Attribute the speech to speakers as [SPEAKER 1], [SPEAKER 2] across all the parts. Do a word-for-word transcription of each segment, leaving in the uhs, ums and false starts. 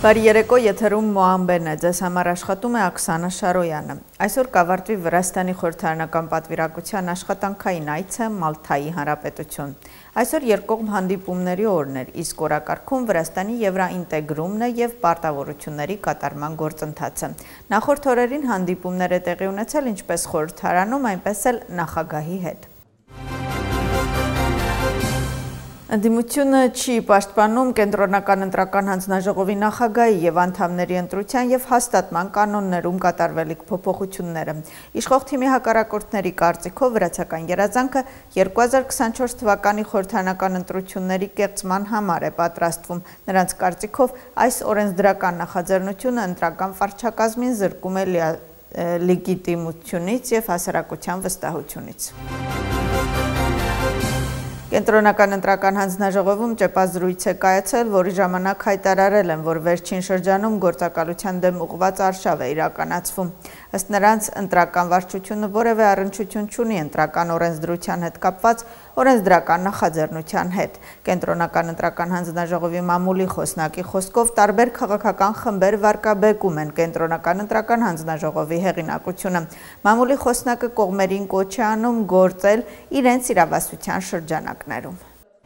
[SPEAKER 1] Բարի երեկո, եթերում Մոամբեն է, ձեզ համար աշխատում է Աքսանա Շարոյանը։ Այսօր կավարտվի Վրաստանի խորհրդարանական պատվիրակության աշխատանքային այցը Մալթայի Հանրապետություն։ Այսօր երկկողմ հանդիպումների օրն էր, իսկ օրակարգում Վրաստանի եվրաինտեգրումն է և պարտավորությունների կատարման գործընթացը։ Նախորդ օրերին հանդիպումներ է տեղի ունեցել ինչպես խորհրդարանում, այնպես էլ նախագահի հետ։ Ընդդիմությունը չի պաշտպանում կենտրոնական ընտրական հանձնաժողովի նախագահի և անդամների ընտրության և հաստատման կանոններում կատարվելիք փոփոխությունները։ Իշխող թիմի հակառակորդների կարծիքով վրացական երազանքը երկու հազար քսանչորս թվականի խորհրդարանական ընտրությունների կեղծման համար է պատրաստվում։ Նրանց կարծիքով այս օրենսդրական նախաձեռնությունը ընտրական վարչակազմին զրկում է լեգիտիմությունից և հասարակության վստահությունից։ Կենտրոնական ընտրական հանձնաժողովում ճեպազրույց է կայացել, որի ժամանակ հայտարարել են, որ վերջին շրջանում գործակալության դեմ ուղղված արշավ է իրականացվում։ Ըստ նրանց, ընտրական վարչությունը որևէ առնչություն չունի ընտրական օրենսդրության հետ կապված օրենսդրական նախաձեռնության հետ։ Կենտրոնական ընտրական հանձնաժողովի մամուլի խոսնակի խոսքով տարբեր քաղաքական խմբեր վարկաբեկում են կենտրոնական ընտրական հանձնաժողովի հեղինակությունը։ Մամուլի խոսնակը կողմերին կոչ է անում գործել իրենց իրավասության շրջանակներում։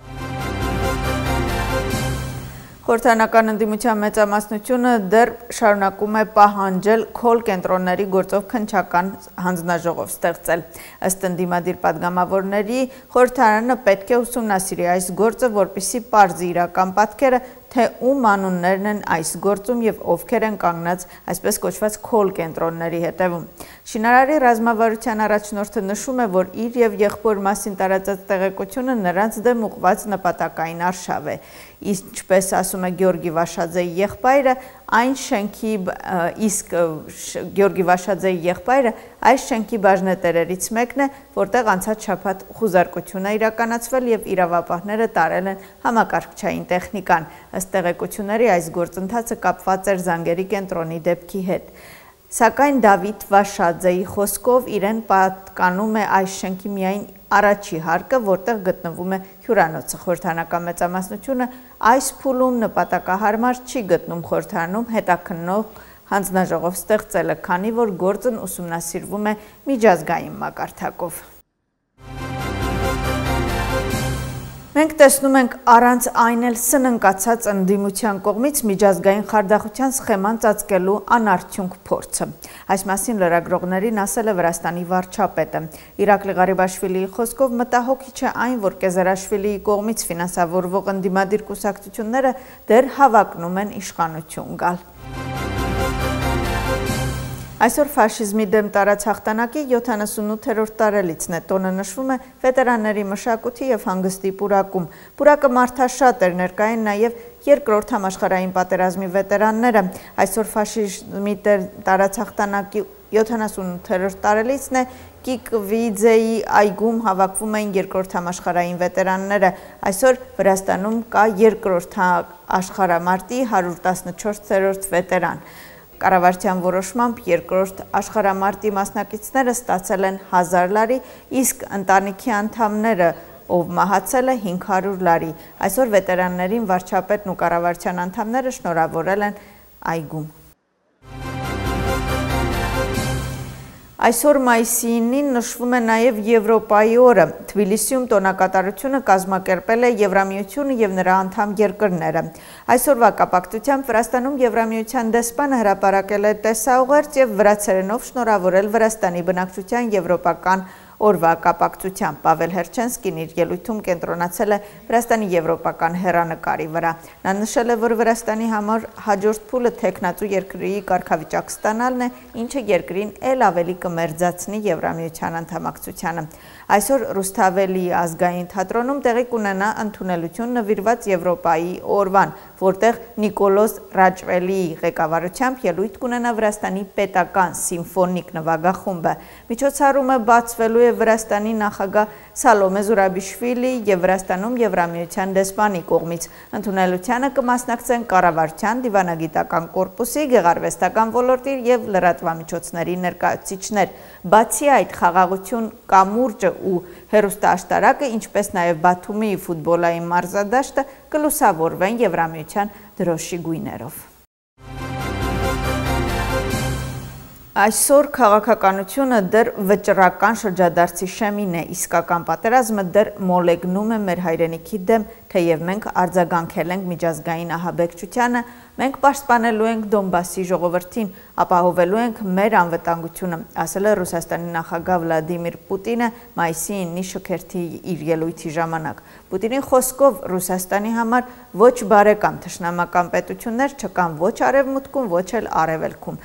[SPEAKER 1] Խորհրդարանական ընդդիմության մեծամասնությունը դեռ շարունակում է պահանջել քոլ կենտրոնների գործով քննչական հանձնաժողով ստեղծել։ Ըստ ընդդիմադիր պատգամավորների, խորհրդարանը պետք է ուսումնասիրի այս գործը, որպեսզի պարզի իրական պատկերը, թե ում անուններն են այս գործում և ովքեր են կանգնած այսպես կոչված քոլ կենտրոնների հետևում։ Շինարարի ռազմավարության առաջնորդը նշում է, որ իր և եղբոր մասին տարածած տեղեկությունը նրանց դեմ ուղղված նպատակային արշավ է։ Ինչպես ասում է Գյորգի Վաշաձեի եղբայրը, այն շենքի իսկ Գյորգի Վաշաձեի եղբայրը այս շենքի բաժնետերերից մեկն է, որտեղ անցած շաբաթ խուզարկություն է իրականացվել և իրավապահները տարել են համակարգչային տեխնիկան։ Ըստ տեղեկությունների այս գործընթացը կապված էր Զանգերի կենտրոնի դեպքի հետ։ Սակայն Դավիթ Վաշաձեի խոսքով իրեն պատկանում է այս շենքի միայն առաջի հարկը, որտեղ գտնվում է հյուրանոցը։ Խորհրդարանական մեծամասնությունը այս փուլում նպատակահարմար չի գտնում խորհրդարանում հետաքննող հանձնաժողով ստեղծելը, քանի որ գործն ուսումնասիրվում է միջազգային մակարդակով։ Մենք տեսնում ենք առանց այն էլ սննկացած ընդդիմության կողմից միջազգային խարդախության սխեման ծածկելու անարդյունք փորձը։ Այս մասին լրագրողներին ասել է Վրաստանի վարչապետը։ Իրակլի Ղարիբաշվիլիի խոսքով մտահոգիչ է այն, որ Կեզարաշվիլիի կողմից ֆինանսավորվող ընդդիմադիր կուսակցությունները դեռ հավակնում են իշխանություն գալ։ Այսօր ֆաշիզմի դեմ տարած հաղթանակի յոթանասունութերորդ տարելիցն է, տոնը նշվում է վետերանների մշակույթի և հանգստի պուրակում։ Պուրակը մարդաշատ էր, ներկա են նաև երկրորդ համաշխարհային պատերազմի վետերանները։ Այսօր ֆաշիզմի տարած հաղթանակի յոթանասունութերորդ տարելիցն է, Կիկվիձեի այգում հավաքվում էին երկրորդ համաշխարհային վետերանները։ Այսօր Վրաստանում կա երկրորդ աշխարհամարտի հարյուր տասնչորսերորդ վետերան։ Կառավարության որոշմամբ երկրորդ աշխարհամարտի մասնակիցները ստացել են հազար լարի, իսկ ընտանիքի անդամները, ով մահացել է, հինգ հարյուր լարի։ Այսօր վետերաններին վարչապետն ու կառավարության անդամները շնորհավորել են այգում։ Այսօր մայիսի ինին նշվում է նաև Եվրոպայի օրը։ Թբիլիսիում տոնակատարությունը կազմակերպել է Եվրամիությունը և նրա անդամ երկրները։ Այսօրվա կապակցությամբ Վրաստանում Եվրամիության դեսպանը հրապարակել է տեսաուղերձ և վրացերենով շնորհավորել Վրաստանի բնակչության եվրոպական օրվա կապակցությամբ։ Պավել Հերչենսկին իր ելույթում կենտրոնացել է Վրաստանի եվրոպական հեռանկարի վրա։ Նա նշել է, որ Վրաստանի համար հաջորդ փուլը թեկնածու երկրի կարգավիճակ ստանալն է, ինչը երկրին էլ ավելի կմերձացնի Եվրամիության անդամակցությանը։ Այսօր Ռուսթավելի ազգային թատրոնում տեղի կունենա ընդունելություն նվիրված Եվրոպայի օրվան, որտեղ Նիկոլոս Ռաճվելիի ղեկավարությամբ ելույթ կունենա Վրաստանի պետական սիմֆոնիկ նվագախումբը։ Միջոցառումը բացվելու է Վրաստանի նախագահ Սալոմե Զուրաբիշվիլի և Վրաստանում Եվրամիության դեսպանի կողմից։ Ընդունելությանը կմասնակցեն կառավարության, դիվանագիտական կորպուսի, գեղարվեստական ոլորտի և լրատվամիջոցների ներկայացուցիչներ։ Բացի այդ, խաղաղություն, կամուրջը ու հեռուստաաշտարակը, ինչպես նաև Բաթումի ֆուտբոլային մարզադաշտը կլուսավորվեն Եվրամիության դրոշի գույներով։ Այսօր քաղաքականությունը դեռ վճռական շրջադարձի շեմին է, իսկական պատերազմը դեռ մոլեգնում է մեր հայրենիքի դեմ, թեև մենք արձագանքել ենք միջազգային ահաբեկչությանը, մենք պաշտպանելու ենք Դոնբասի ժողովրդին, ապահովելու ենք մեր անվտանգությունը, ասել է Ռուսաստանի նախագահ Վլադիմիր Պուտինը մայիսի ինը շքերթի իր ելույթի ժամանակ։ Պուտինի խոսքով Ռուսաստանի համար ոչ բարեկամ թշնամական պետություններ չկան ոչ արևմուտքում, ոչ էլ արևելքում։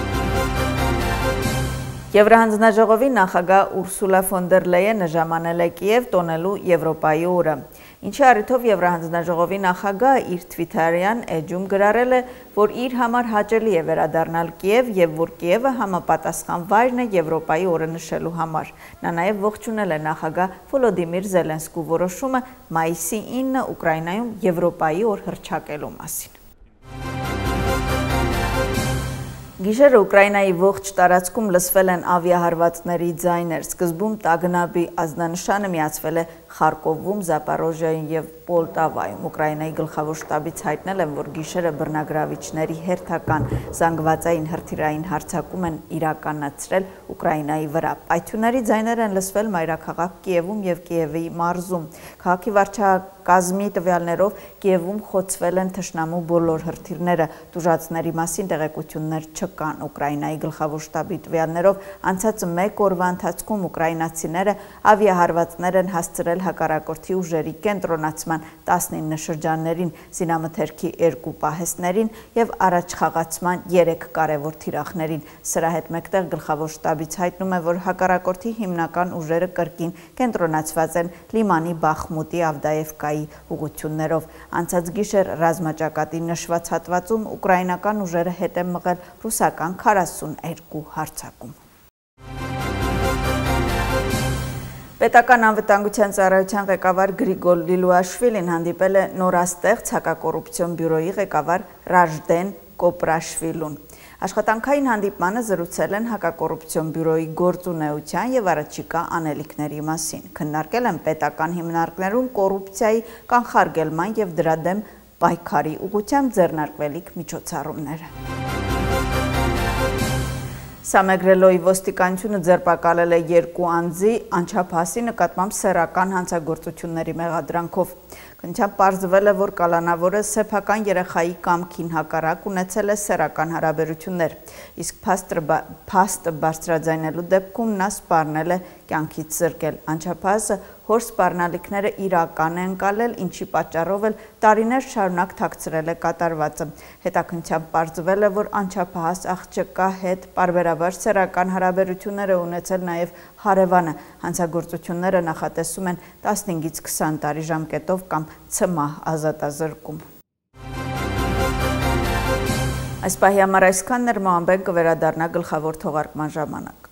[SPEAKER 1] Եվրահանձնաժողովի նախագահ Ուրսուլա ֆոն դեր Լեյենը ժամանել է Կիև տոնելու Եվրոպայի օրը։ Ինչի առիթով Եվրահանձնաժողովի նախագահը իր թվիթերյան էջում գրառել է, որ իր համար հաճելի է վերադառնալ Կիև եւ որ Կիևը համապատասխան վայրն է Եվրոպայի օրը նշելու համար։ Նա նաեւ ողջունել է նախագահ Վոլոդիմիր Զելենսկու որոշումը մայիսի ինը Ուկրաինայում Եվրոպայի օր հռչակելու մասին։ Գիշերը Ուկրաինայի ողջ տարածքում լսվել են ավիահարվածների ձայներ, սկզբում տագնապի ազդանշանը միացվել է Խարկովում, Զապորոժիայում եւ Պոլտավայում։ Ուկրաինայի գլխավոր շտաբից հայտնել են, որ գիշերը բռնագրավիչների հերթական զանգվածային հրթիռային հարձակում են իրականացրել Ուկրաինայի վրա։ Պայթյունների ձայներ են լսվել մայրաքաղաք Կիևում եւ Կիևի մարզում։ Քաղաքի վարչակազմի տվյալներով Կիևում խոցվել են թշնամու բոլոր հրթիռները, տուժածների մասին տեղեկություններ չկան։ Ուկրաինայի գլխավոր շտաբի տվյալներով անցած մեկ օրվա ընթացքում ուկրաինացիները ավիահարվածներ են հասցրել հակառակորդի ուժերի կենտրոնացման տասնինը շրջաններին, զինամթերքի երկու պահեստներին եւ առաջխաղացման երեք կարևոր թիրախներին։ Սրա հետ մեկտեղ գլխավոր շտաբից հայտնում է, որ հակառակորդի հիմնական ուժերը կրկին կենտրոնացված են Լիմանի, Բախմուտի, Ավդաևկայի ուղղություններով։ Անցած գիշեր ռազմաճակատի նշված հատվածում ուկրաինական ուժերը հետ են մղել ռուսական քառասունուերկու հարձակում։ Պետական անվտանգության ծառայության ղեկավար Գրիգոր Լիլուաշվիլին հանդիպել է նորաստեղծ հակակոռուպցիոն բյուրոյի ղեկավար Ռաժդեն Կոպրաշվիլուն։ Աշխատանքային հանդիպմանը զրուցել են հակակոռուպցիոն բյուրոյի գործունեության եւ առաջիկա անելիքների մասին։ Քննարկել են պետական հիմնարկներում կոռուպցիայի կանխարգելման եւ դրա դեմ պայքարի ուղղությամբ ձեռնարկվելիք միջոցառումները։ Սամեգրելոյի ոստիկանությունը ձերբակալել է երկու անձի անչափահասի նկատմամբ սեռական հանցագործությունների մեղադրանքով։ Քննչությամբ պարզվել է, որ կալանավորը սեփական երեխայի կամքին հակառակ ունեցել է սեռական հարաբերություններ, իսկ փաստը բարձրաձայնելու դեպքում նա սպառնել է կյանքից զրկել։ Անչափահասը հոր սպառնալիքները իրական է ընկալել, ինչի պատճառով էլ տարիներ շարունակ թաքցրել է կատարվածը։ Հետաքննչությամբ պարզվել է, որ անչափահաս աղջկա հետ պարբերաբար սեռական հարաբերություններ է ունեցել նաև հարևանը։ Հանցագործությունները նախատեսում են տասնհինգից քսան տարի ժամկետով կամ ցմահ ազատազրկում։ Այս պահի համար այսքանն էր, մոամբեն կվերադառնա գլխավոր թողարկման ժամանակ։